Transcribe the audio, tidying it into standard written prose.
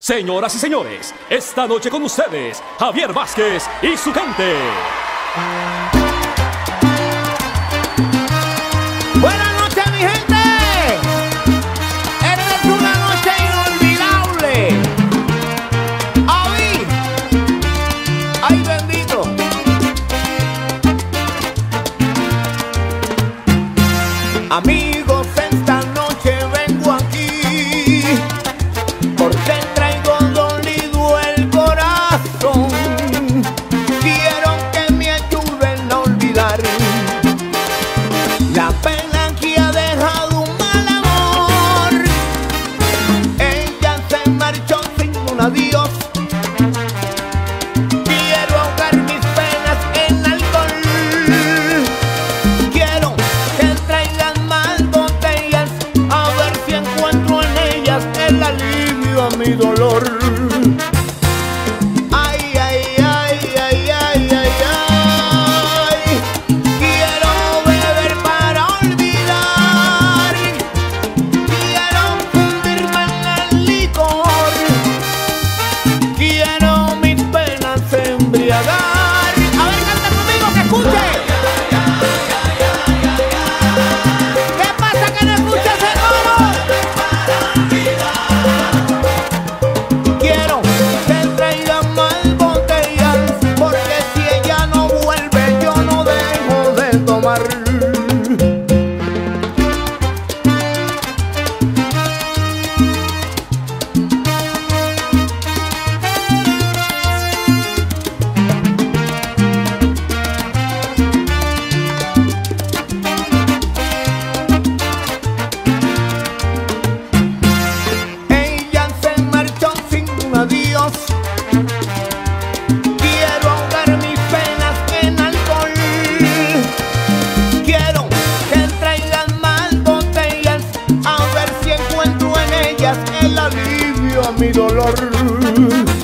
Señoras y señores, esta noche con ustedes, Javier Vázquez y su gente. Buenas noches, mi gente. Esta es una noche inolvidable. ¡Ay, bendito! Amigos, esta noche vengo aquí porque traigo dolido el corazón. Quiero que me ayuden a olvidar la pena que ha dejado un mal amor. Ella se marchó sin un adiós. Quiero ahogar mis penas en alcohol. Quiero que traigan más botellas, a ver si encuentro en ellas el alivio a mi dolor. Ay, ay, ay, ay, ay, ay, ay. Quiero beber para olvidar. Quiero fundirme en el licor. Quiero mis penas embriagar. A ver, canta conmigo, que escuche. ¿Qué pasa que no escucha ese coro? Quiero que traigan más botellas, porque si ella no vuelve yo no dejo de tomar. Ella se marchó sin un adiós. Quiero ahogar mis penas en alcohol. Quiero que traigan más botellas, a ver si encuentro en ellas el alivio a mi dolor.